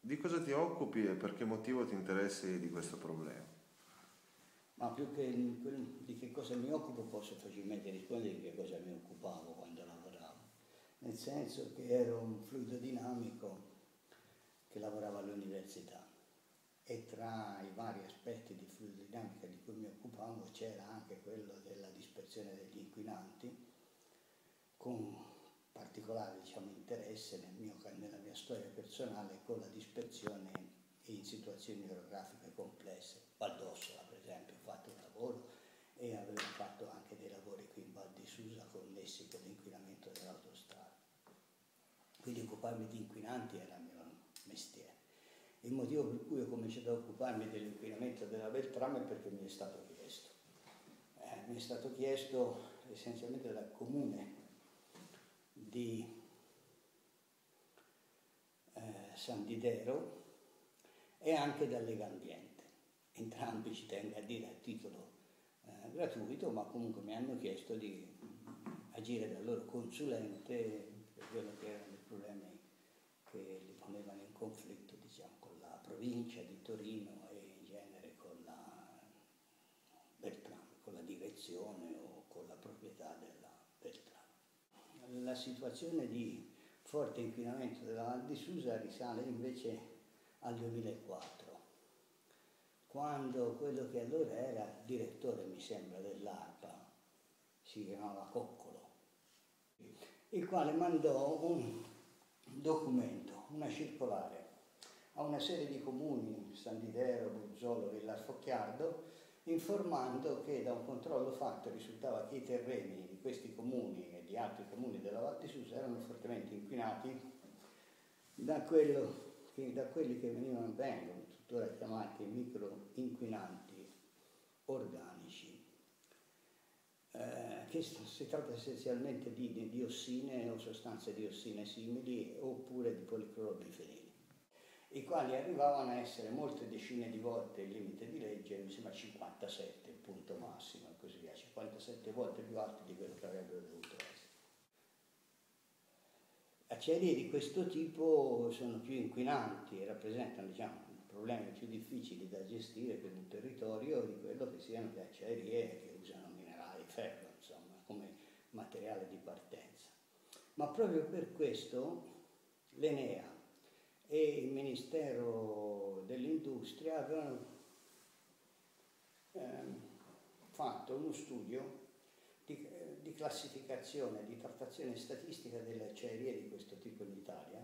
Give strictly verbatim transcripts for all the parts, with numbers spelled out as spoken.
Di cosa ti occupi e per che motivo ti interessi di questo problema? Ma più che di che cosa mi occupo posso facilmente rispondere di che cosa mi occupavo quando lavoravo, nel senso che ero un fluido dinamico che lavorava all'università e tra i vari aspetti di fluidodinamica di cui mi occupavo c'era anche quello della dispersione degli inquinanti, con particolare diciamo, interesse nel mio, nella mia storia personale con la dispersione in situazioni orografiche complesse. Val d'Ossola per esempio ho fatto un lavoro e avevo fatto anche dei lavori qui in Val di Susa connessi con l'inquinamento dell'autostrada. Quindi occuparmi di inquinanti era il mio mestiere. Il motivo per cui ho cominciato a occuparmi dell'inquinamento della Beltrame è perché mi è stato chiesto. Eh, mi è stato chiesto essenzialmente dal comune di eh, San Didero e anche da Legambiente. Entrambi ci tengo a dire a titolo eh, gratuito, ma comunque mi hanno chiesto di agire da loro consulente per quello che erano i problemi che li ponevano in conflitto diciamo, con la provincia di Torino e in genere con la Beltrame, con la direzione o con la proprietà della Beltrame. La situazione di forte inquinamento della Val di Susa risale invece al duemilaquattro, quando quello che allora era direttore, mi sembra, dell'ARPA, si chiamava Coccolo, il quale mandò un documento, una circolare, a una serie di comuni, San Didero, Buzzolo, Villarfocchiardo, informando che da un controllo fatto risultava che i terreni di questi comuni e di altri comuni della Val di Susa erano fortemente inquinati da, quello che, da quelli che venivano, vengono tuttora chiamati microinquinanti organici, eh, che si tratta essenzialmente di, di diossine o sostanze diossine simili oppure di policlorobifenili, i quali arrivavano a essere molte decine di volte il limite di legge, mi sembra cinquantasette il punto massimo e così via, cinquantasette volte più alti di quello che avrebbero dovuto essere. Acciaierie di questo tipo sono più inquinanti e rappresentano diciamo, problemi più difficili da gestire per un territorio di quello che siano le acciaierie che usano minerali, ferro, insomma, come materiale di partenza. Ma proprio per questo l'Enea e il Ministero dell'Industria avevano ehm, fatto uno studio di, eh, di classificazione, di trattazione statistica delle acciaierie di questo tipo in Italia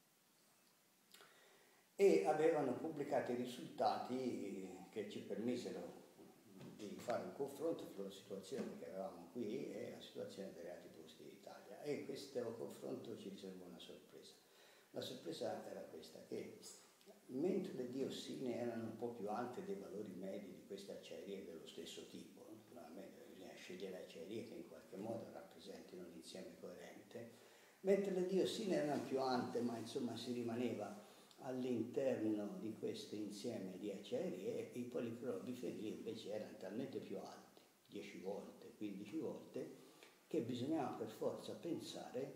e avevano pubblicato i risultati che ci permisero di fare un confronto sulla situazione che avevamo qui e la situazione dei reati posti in Italia, e questo confronto ci riservò una sorpresa. La sorpresa era questa, che mentre le diossine erano un po' più alte dei valori medi di queste acciaierie dello stesso tipo, naturalmente bisogna scegliere acciaierie che in qualche modo rappresentino un insieme coerente, mentre le diossine erano più alte ma insomma si rimaneva all'interno di questo insieme di acciaierie, i policlorobifenili invece erano talmente più alti, dieci volte, quindici volte, che bisognava per forza pensare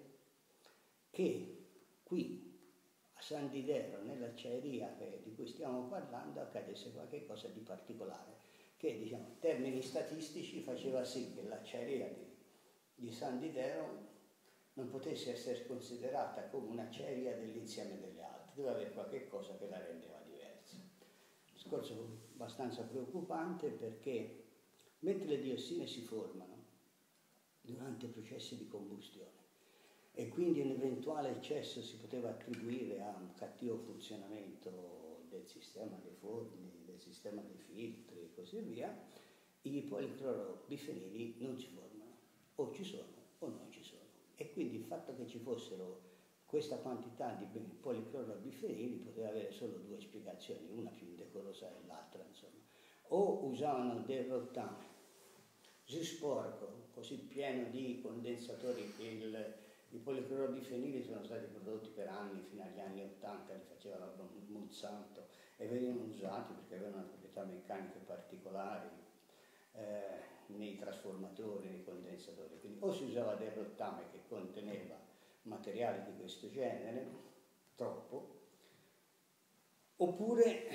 che qui a San Didero, nell'acciaieria di cui stiamo parlando, accadesse qualcosa di particolare, che diciamo, in termini statistici faceva sì che l'acciaieria di, di San Didero non potesse essere considerata come un'acciaieria dell'insieme delle altre, doveva avere qualche cosa che la rendeva diversa. Un discorso abbastanza preoccupante perché mentre le diossine si formano durante i processi di combustione e quindi un eventuale eccesso si poteva attribuire a un cattivo funzionamento del sistema dei forni, del sistema dei filtri e così via, i policlorobifenili non si formano, o ci sono o non ci sono. E quindi il fatto che ci fossero questa quantità di policlorobifenili poteva avere solo due spiegazioni, una più indecorosa dell'altra, insomma. O usavano del rottame così sporco, così pieno di condensatori, che il, i policlorobifenili sono stati prodotti per anni, fino agli anni ottanta, li faceva la Monsanto, e venivano usati perché avevano proprietà meccaniche particolari eh, nei trasformatori, nei condensatori. Quindi o si usava del rottame che conteneva materiali di questo genere, troppo, Oppure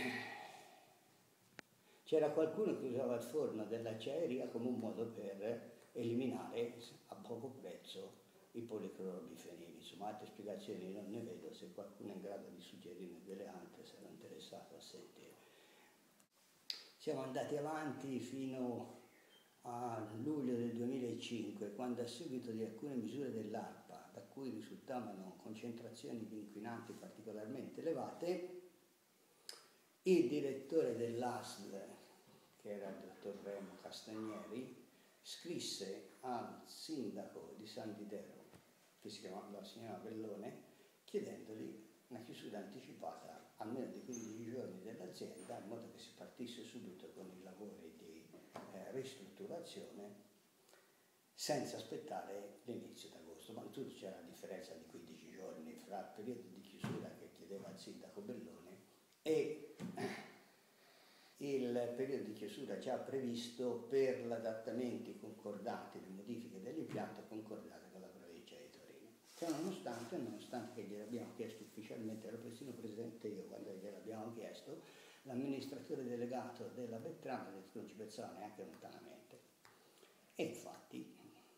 c'era qualcuno che usava il forno dell'acciaieria come un modo per eliminare a poco prezzo i policlorobifenili. Insomma, altre spiegazioni non ne vedo, se qualcuno è in grado di suggerirne delle altre sarò interessato a sentire. Siamo andati avanti fino a luglio del duemilacinque, quando a seguito di alcune misure dell'ARPA, da cui risultavano concentrazioni di inquinanti particolarmente elevate, il direttore dell'A S L, che era il dottor Remo Castagneri, scrisse al sindaco di San Didero, che si chiamava la signora Bellone, chiedendogli una chiusura anticipata almeno di quindici giorni dell'azienda, in modo che si partisse subito con i lavori di eh, ristrutturazione senza aspettare l'inizio d'agosto. Ma in tutto c'era la differenza di quindici giorni fra il periodo di chiusura che chiedeva il sindaco Bellone e il periodo di chiusura già previsto per gli adattamenti concordati, le modifiche dell'impianto concordate con la provincia di Torino. Cioè, nonostante, nonostante che gliel'abbiamo chiesto ufficialmente, ero persino presente io quando gliel'abbiamo chiesto, l'amministratore delegato della Beltrame ha detto che non ci pensava neanche lontanamente. E infatti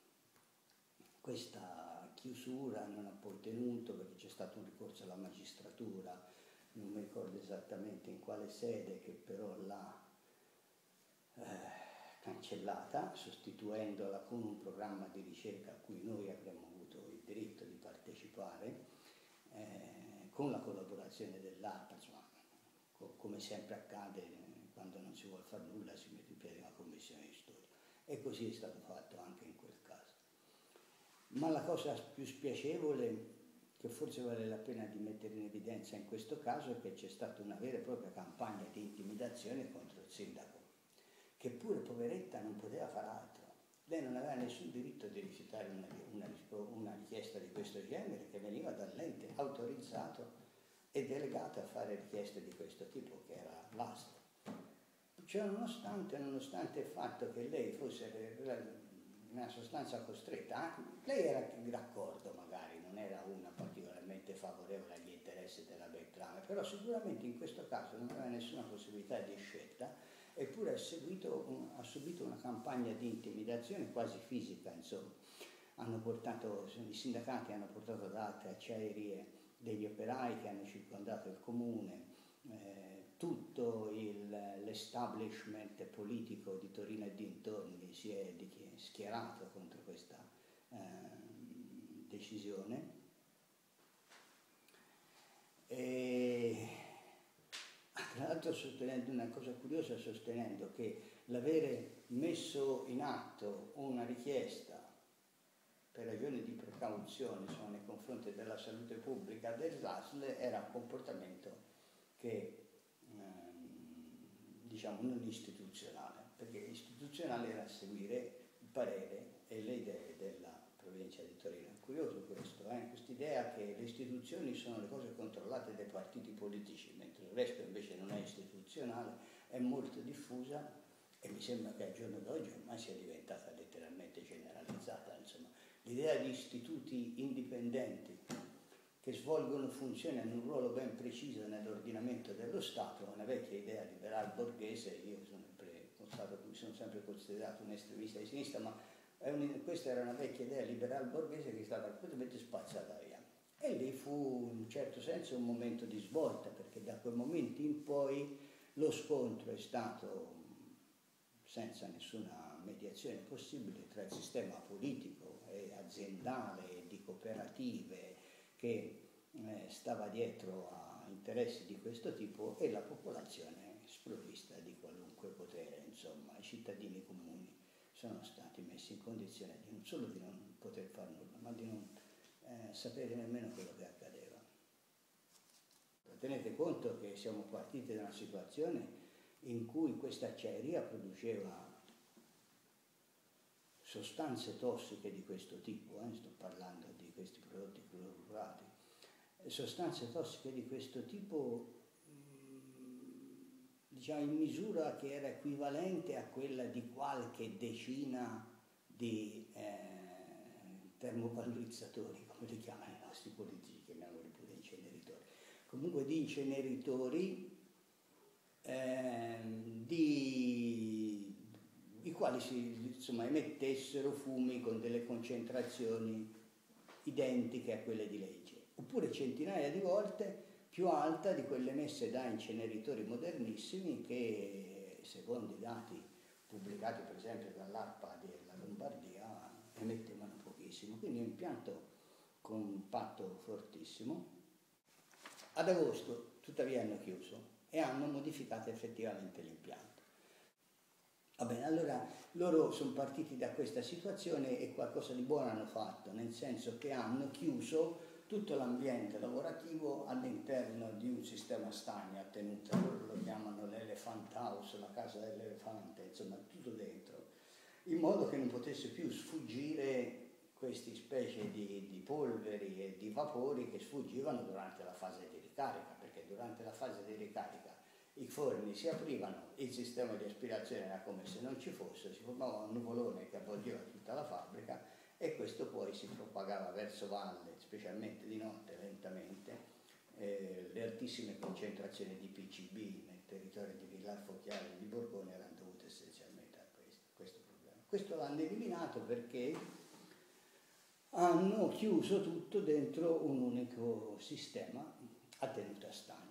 questa chiusura non ha poi tenuto, perché c'è stato un ricorso alla magistratura, non mi ricordo esattamente in quale sede, che però l'ha eh, cancellata, sostituendola con un programma di ricerca a cui noi avremmo avuto il diritto di partecipare, eh, con la collaborazione dell'ARPA. Insomma, co- come sempre accade, quando non si vuole fare nulla si mette in piedi una commissione di studio, e così è stato fatto anche in quel caso. Ma la cosa più spiacevole, che forse vale la pena di mettere in evidenza in questo caso, è che c'è stata una vera e propria campagna di intimidazione contro il sindaco, che pure, poveretta, non poteva fare altro. Lei non aveva nessun diritto di rifiutare una, una, una richiesta di questo genere, che veniva dall'ente autorizzato e delegato a fare richieste di questo tipo, che era l'A S L. Cioè, nonostante, nonostante il fatto che lei fosse nella sostanza costretta, lei era d'accordo magari, non era una particolarmente favorevole agli interessi della Beltrame, però sicuramente in questo caso non aveva nessuna possibilità di scelta, eppure ha, seguito un, ha subito una campagna di intimidazione quasi fisica, insomma. Hanno portato, i sindacati hanno portato ad altre acciaierie degli operai che hanno circondato il comune, eh, tutto l'establishment politico di Torino e dintorni si è schierato contro questa eh, decisione. E tra l'altro sostenendo una cosa curiosa, sostenendo che l'avere messo in atto una richiesta per ragioni di precauzione, insomma, nei confronti della salute pubblica dell'A S L era un comportamento che diciamo non istituzionale, perché istituzionale era seguire il parere e le idee della provincia di Torino. È curioso questo, eh? Quest'idea che le istituzioni sono le cose controllate dai partiti politici, mentre il resto invece non è istituzionale, è molto diffusa e mi sembra che al giorno d'oggi ormai sia diventata letteralmente generalizzata. Insomma, l'idea di istituti indipendenti che svolgono funzioni, hanno un ruolo ben preciso nell'ordinamento dello Stato, una vecchia idea liberal borghese. Io sono sempre, stato, mi sono sempre considerato un estremista di sinistra, ma è un, questa era una vecchia idea liberal borghese che è stata completamente spazzata via. E lì fu in un certo senso un momento di svolta, perché da quel momento in poi lo scontro è stato senza nessuna mediazione possibile tra il sistema politico e aziendale e di cooperative che eh, stava dietro a interessi di questo tipo e la popolazione sprovvista di qualunque potere. Insomma, i cittadini comuni sono stati messi in condizione di non solo di non poter fare nulla, ma di non eh, sapere nemmeno quello che accadeva. Tenete conto che siamo partiti da una situazione in cui questa acciaieria produceva sostanze tossiche di questo tipo, eh, sto parlando di questi prodotti clorurati, sostanze tossiche di questo tipo, mh, diciamo in misura che era equivalente a quella di qualche decina di eh, termovalorizzatori, come li chiamano i nostri politici, chiamiamoli pure inceneritori, comunque di inceneritori si insomma, emettessero fumi con delle concentrazioni identiche a quelle di legge, oppure centinaia di volte più alta di quelle emesse da inceneritori modernissimi che, secondo i dati pubblicati per esempio dall'ARPA della Lombardia, emettevano pochissimo. Quindi è un impianto con un impatto fortissimo. Ad agosto tuttavia hanno chiuso e hanno modificato effettivamente l'impianto. Va bene, allora loro sono partiti da questa situazione e qualcosa di buono hanno fatto, nel senso che hanno chiuso tutto l'ambiente lavorativo all'interno di un sistema stagno a tenuta, loro lo chiamano l'elephant house, la casa dell'elefante, insomma tutto dentro, in modo che non potesse più sfuggire queste specie di, di polveri e di vapori che sfuggivano durante la fase di ricarica, perché durante la fase di ricarica i forni si aprivano, il sistema di aspirazione era come se non ci fosse, si formava un nuvolone che avvolgeva tutta la fabbrica e questo poi si propagava verso valle, specialmente di notte, lentamente. Eh, le altissime concentrazioni di P C B nel territorio di Villar Focchiale e di Borgone erano dovute essenzialmente a questo, questo problema. Questo l'hanno eliminato perché hanno chiuso tutto dentro un unico sistema a tenuta stagno.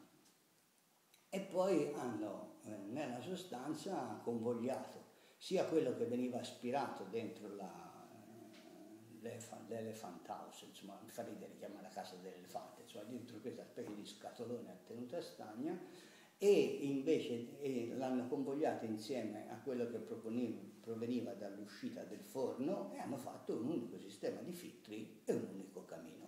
E poi hanno eh, nella sostanza convogliato sia quello che veniva aspirato dentro la, eh, l'elephant house, insomma mi fa ridere chiamare la casa dell'elefante, insomma dentro questa specie di scatolone a tenuta stagna, e invece eh, l'hanno convogliato insieme a quello che proveniva dall'uscita del forno e hanno fatto un unico sistema di filtri e un unico camino.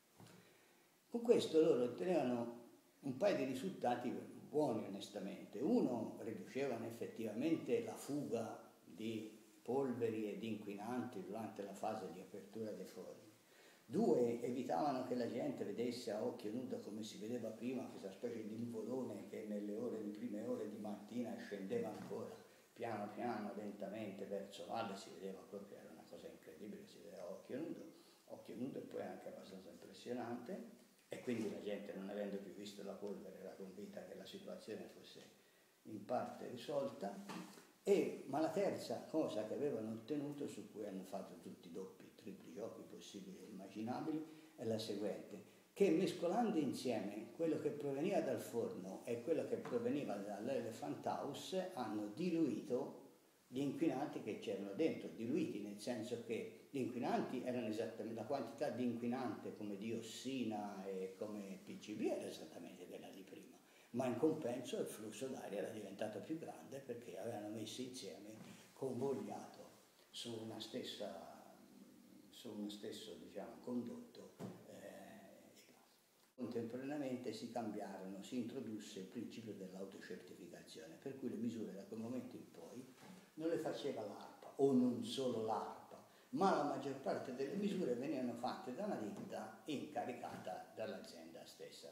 Con questo loro ottenevano un paio di risultati buoni onestamente. Uno, riducevano effettivamente la fuga di polveri e di inquinanti durante la fase di apertura dei forni. Due, evitavano che la gente vedesse a occhio nudo, come si vedeva prima, questa specie di nuvolone che nelle ore, le prime ore di mattina scendeva ancora piano piano, lentamente verso valle, si vedeva proprio, era una cosa incredibile, si vedeva a occhio nudo, occhio nudo e poi anche abbastanza impressionante. E quindi la gente, non avendo più visto la polvere, era convinta che la situazione fosse in parte risolta. E, ma la terza cosa che avevano ottenuto, su cui hanno fatto tutti i doppi, tripli giochi possibili e immaginabili, è la seguente, che mescolando insieme quello che proveniva dal forno e quello che proveniva dall'elephant house hanno diluito gli inquinanti che c'erano dentro, diluiti nel senso che gli inquinanti erano esattamente, la quantità di inquinante come diossina e come P C B era esattamente quella di prima, ma in compenso il flusso d'aria era diventato più grande perché avevano messo insieme, convogliato su una stessa, su uno stesso diciamo, condotto eh, i gas. Contemporaneamente si cambiarono, si introdusse il principio dell'autocertificazione, per cui le misure da quel momento in poi non le faceva l'ARPA, o non solo l'ARPA, ma la maggior parte delle misure venivano fatte da una ditta incaricata dall'azienda stessa,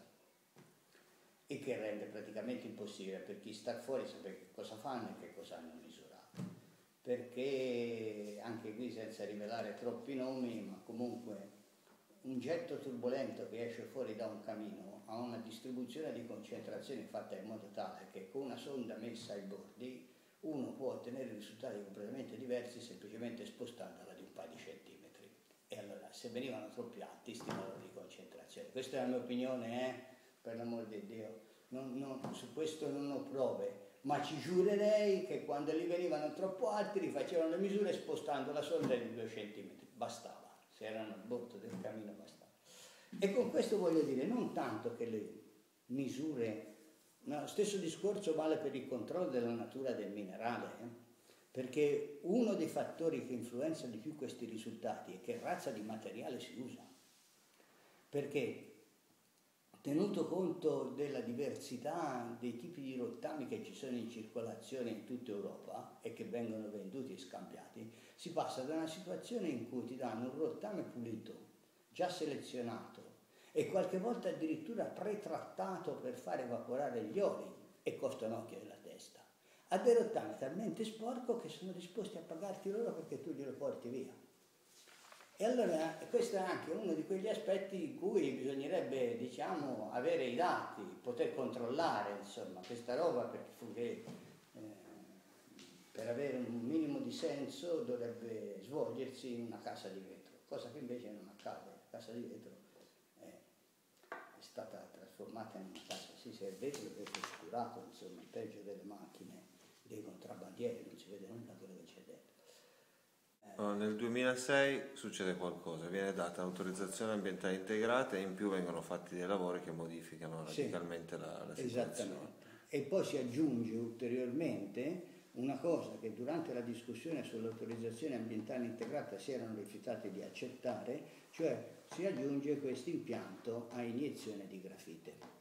e che rende praticamente impossibile per chi sta fuori sapere che cosa fanno e che cosa hanno misurato, perché anche qui, senza rivelare troppi nomi, ma comunque un getto turbolento che esce fuori da un camino ha una distribuzione di concentrazioni fatta in modo tale che con una sonda messa ai bordi uno può ottenere risultati completamente diversi semplicemente spostandola di un paio di centimetri. E allora, se venivano troppi alti, stimolano di concentrazione. Questa è la mia opinione, eh? Per l'amor di Dio. Non, non, su questo non ho prove, ma ci giurerei che quando li venivano troppo alti rifacevano le misure spostando la sonda di due centimetri. Bastava, se erano al bordo del camino bastava. E con questo voglio dire non tanto che le misure... No, lo stesso discorso vale per il controllo della natura del minerale, eh? Perché uno dei fattori che influenza di più questi risultati è che razza di materiale si usa. Perché, tenuto conto della diversità dei tipi di rottami che ci sono in circolazione in tutta Europa e che vengono venduti e scambiati, si passa da una situazione in cui ti danno un rottame pulito, già selezionato, e qualche volta addirittura pretrattato per far evaporare gli oli e costa un occhio della testa, a dei rottami talmente sporco che sono disposti a pagarti loro perché tu glielo porti via. E allora questo è anche uno di quegli aspetti in cui bisognerebbe, diciamo, avere i dati, poter controllare insomma questa roba, perché eh, per avere un minimo di senso dovrebbe svolgersi in una casa di vetro, cosa che invece non accade. La casa di vetro è, è stata trasformata in una casa, sì, se è vetro, è vetro oscurato, insomma, il peggio delle macchine, dei contrabbandieri, non si vede nulla quello che c'è dentro. Oh, nel duemilasei succede qualcosa, viene data autorizzazione ambientale integrata e in più vengono fatti dei lavori che modificano radicalmente sì, la, la situazione. Esattamente. E poi si aggiunge ulteriormente una cosa che durante la discussione sull'autorizzazione ambientale integrata si erano rifiutati di accettare, cioè si aggiunge questo impianto a iniezione di grafite.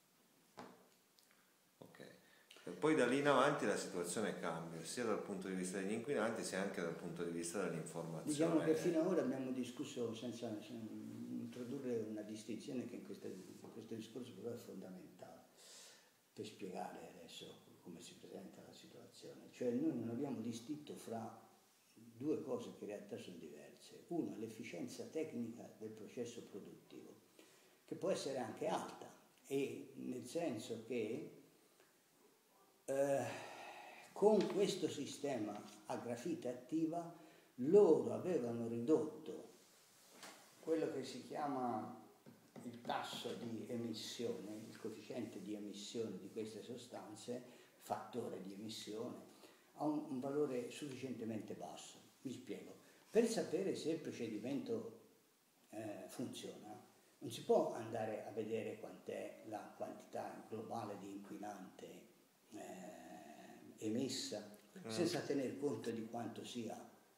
Poi da lì in avanti la situazione cambia, sia dal punto di vista degli inquinanti sia anche dal punto di vista dell'informazione. Diciamo che fino ad ora abbiamo discusso senza introdurre una distinzione che in questo, in questo discorso però è fondamentale per spiegare adesso come si presenta la situazione. Cioè noi non abbiamo distinto fra due cose che in realtà sono diverse. Una, l'efficienza tecnica del processo produttivo, che può essere anche alta, e nel senso che Eh, con questo sistema a grafite attiva loro avevano ridotto quello che si chiama il tasso di emissione, il coefficiente di emissione di queste sostanze, fattore di emissione, a un, un valore sufficientemente basso. Mi spiego. Per sapere se il procedimento eh, funziona, non si può andare a vedere quant'è la quantità globale di inquinante Eh, emessa mm. senza tener conto di quanto sia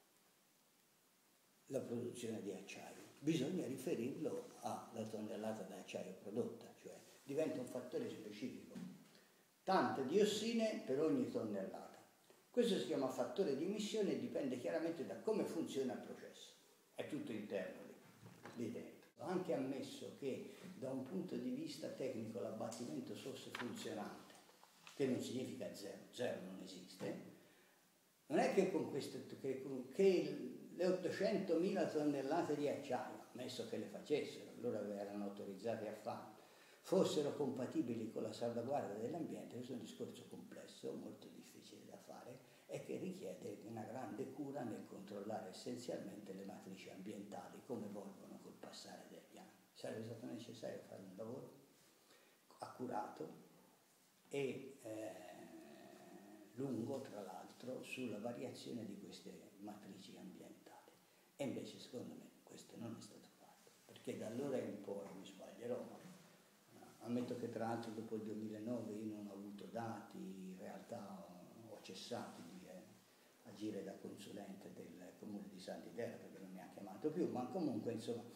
la produzione di acciaio. Bisogna riferirlo alla tonnellata di acciaio prodotta, cioè diventa un fattore specifico, tante diossine per ogni tonnellata. Questo si chiama fattore di emissione e dipende chiaramente da come funziona il processo, è tutto interno lì, lì dentro. Anche ammesso che da un punto di vista tecnico l'abbattimento fosse funzionante, che non significa zero, zero non esiste, non è che con queste, che, che le ottocentomila tonnellate di acciaio, ammesso che le facessero, loro erano autorizzati a farlo, fossero compatibili con la salvaguardia dell'ambiente. Questo è un discorso complesso, molto difficile da fare e che richiede una grande cura nel controllare essenzialmente le matrici ambientali, come evolvono col passare degli anni. Sarebbe stato necessario fare un lavoro accurato e eh, lungo, tra l'altro, sulla variazione di queste matrici ambientali. E invece, secondo me, questo non è stato fatto, perché da allora in poi, mi sbaglierò, ma ammetto che tra l'altro dopo il duemilanove io non ho avuto dati, in realtà ho, ho cessato di eh, agire da consulente del comune di Sant'Idea, perché non mi ha chiamato più, ma comunque, insomma,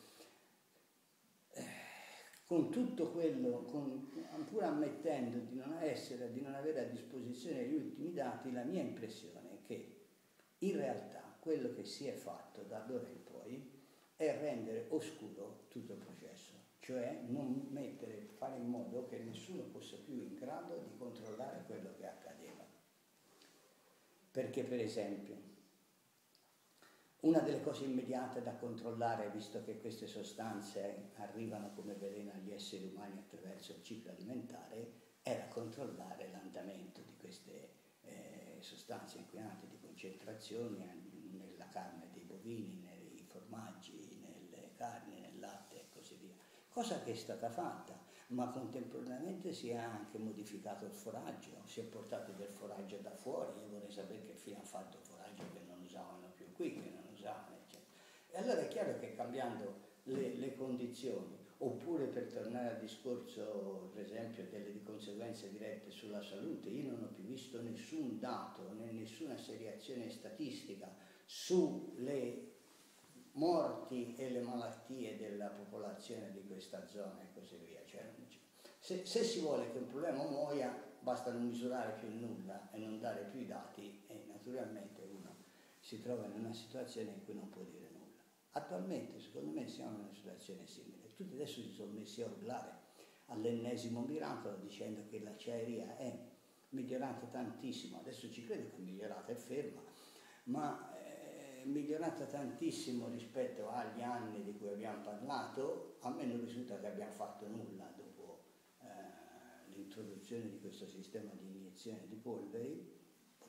con tutto quello, con, pur ammettendo di non essere, di non avere a disposizione gli ultimi dati, la mia impressione è che in realtà quello che si è fatto da allora in poi è rendere oscuro tutto il processo, cioè non mettere, fare in modo che nessuno fosse più in grado di controllare quello che accadeva. Perché, per esempio, una delle cose immediate da controllare, visto che queste sostanze arrivano come veleno agli esseri umani attraverso il ciclo alimentare, era controllare l'andamento di queste eh, sostanze inquinanti di concentrazione nella carne dei bovini, nei formaggi, nelle carni, nel latte e così via. Cosa che è stata fatta, ma contemporaneamente si è anche modificato il foraggio, si è portato del foraggio da fuori. Io vorrei sapere che fine ha fatto il foraggio che non usavano più qui, che non usavano, eccetera. E allora è chiaro che cambiando le, le condizioni, oppure per tornare al discorso, per esempio, delle conseguenze dirette sulla salute, io non ho più visto nessun dato, né nessuna seriazione statistica sulle morti e le malattie della popolazione di questa zona e così via. Cioè, se, se si vuole che un problema muoia, basta non misurare più nulla e non dare più i dati, e naturalmente uno si trova in una situazione in cui non può dire nulla. Attualmente, secondo me, siamo in una situazione simile. Tutti adesso si sono messi a urlare all'ennesimo miracolo dicendo che l'acciaieria è migliorata tantissimo. Adesso ci credo che è migliorata, è ferma, ma è migliorata tantissimo rispetto agli anni di cui abbiamo parlato. A me non risulta che abbiamo fatto nulla dopo eh, l'introduzione di questo sistema di iniezione di polveri.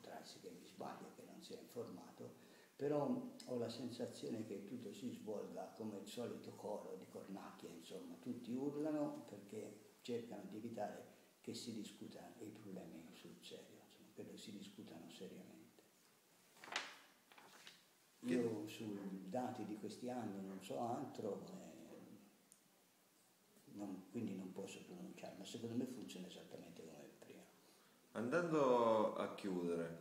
darsi che mi sbaglio, che non sia informato, però ho la sensazione che tutto si svolga come il solito coro di cornacchie, insomma, tutti urlano perché cercano di evitare che si discuta i problemi sul serio, insomma, che si discutano seriamente. Io sui dati di questi anni non so altro, eh, non, quindi non posso pronunciare, ma secondo me funziona esattamente come prima. Andando a chiudere,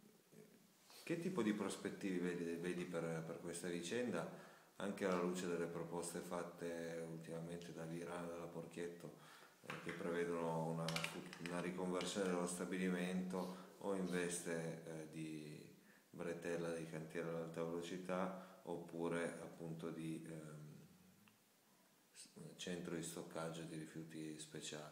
che tipo di prospettive vedi, vedi per, per questa vicenda, anche alla luce delle proposte fatte ultimamente da Virano e dalla Porchietto, eh, che prevedono una, una riconversione dello stabilimento o in veste eh, di bretella dei cantieri all'alta velocità, oppure appunto di ehm, centro di stoccaggio di rifiuti speciali?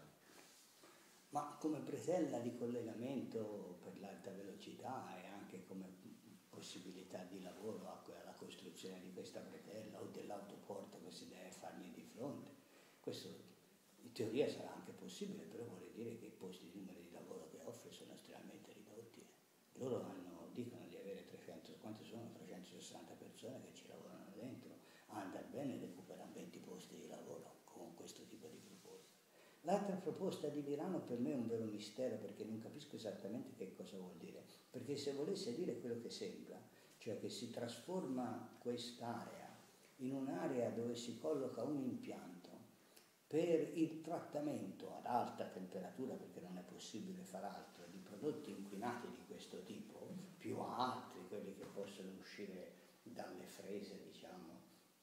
Ma come bretella di collegamento per l'alta velocità e anche come possibilità di lavoro alla costruzione di questa bretella o dell'autoporto che si deve fargli di fronte, questo in teoria sarà anche possibile, però vuol dire che i posti, i numeri di lavoro che offre sono estremamente ridotti. Loro hanno, dicono di avere trecento, quante sono? trecentosessanta persone che ci lavorano dentro, andano bene, recuperano venti posti di lavoro con questo tipo di proposta. L'altra proposta di Virano per me è un vero mistero, perché non capisco esattamente che cosa vuol dire, perché se volesse dire quello che sembra, cioè che si trasforma quest'area in un'area dove si colloca un impianto per il trattamento ad alta temperatura, perché non è possibile far altro, di prodotti inquinati di questo tipo, più altri, quelli che possono uscire dalle frese, diciamo,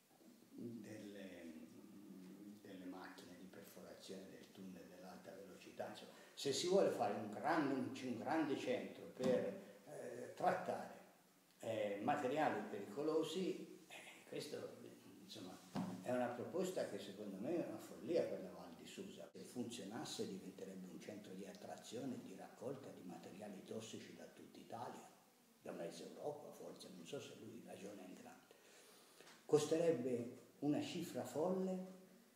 delle, delle macchine di perforazione del tunnel dell'alta velocità. Insomma, se si vuole fare un grande, un grande centro per eh, trattare eh, materiali pericolosi, eh, questo insomma è una proposta che secondo me è una follia per la Val di Susa. Se funzionasse diventerebbe un centro di attrazione e di raccolta di materiali tossici da tutta Italia, da mezza Europa forse, non so se lui ragiona in grande. Costerebbe una cifra folle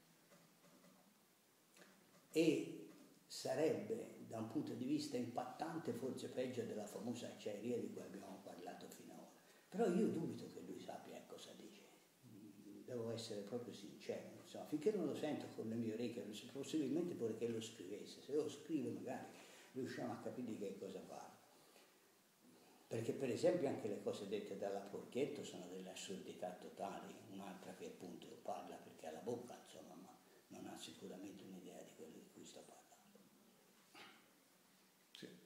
e sarebbe da un punto di vista impattante forse peggio della famosa acciaieria di cui abbiamo parlato fino ad ora. Però io dubito che lui sappia cosa dice. Devo essere proprio sincero, insomma, finché non lo sento con le mie orecchie, possibilmente vorrei che lo scrivesse, se lo scrive magari riusciamo a capire di che cosa parla. Perché per esempio anche le cose dette dalla Porchietto sono delle assurdità totali, un'altra che appunto parla perché ha la bocca, insomma, ma non ha sicuramente un'idea di quello di cui sta parlando. Sì.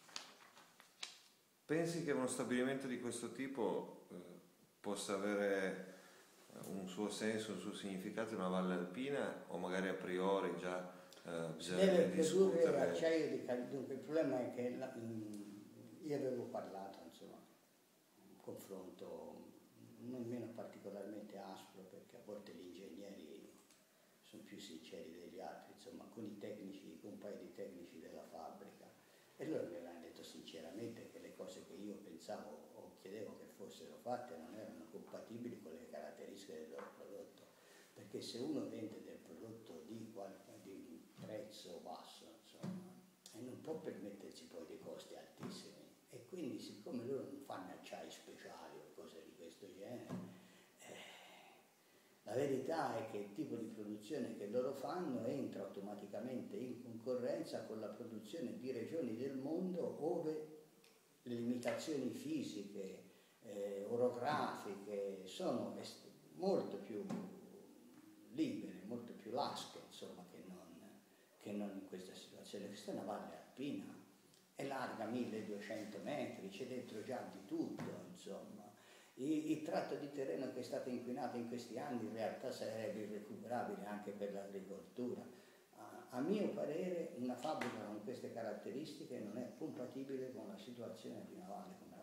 Pensi che uno stabilimento di questo tipo eh, possa avere un suo senso, un suo significato in una valle alpina, o magari a priori già eh, bisogna deve discutere? produrre acciaio di calibro. Dunque il problema è che la, mh, io avevo parlato, insomma, un confronto nemmeno particolarmente aspro, perché a volte gli ingegneri sono più sinceri degli altri, insomma, con i tecnici, con un paio di tecnici della fabbrica, e loro mi avevano detto sinceramente che le cose che io pensavo o chiedevo che fossero fatte non erano compatibili con le caratteristiche del loro prodotto, perché se uno vende del prodotto di, di prezzo basso, insomma, e non può permettersi poi dei costi altissimi, e quindi siccome loro non fanno acciai speciali o cose di questo genere, eh, la verità è che il tipo di produzione che loro fanno entra automaticamente in concorrenza con la produzione di regioni del mondo ove le limitazioni fisiche, eh, orografiche sono molto più libere, molto più lasche, insomma, che non, che non in questa situazione. Questa è una valle alpina, è larga milleduecento metri, c'è dentro già di tutto, insomma. Il, il tratto di terreno che è stato inquinato in questi anni in realtà sarebbe irrecuperabile anche per l'agricoltura. A, a mio parere una fabbrica con queste caratteristiche non è compatibile con la situazione di una valle come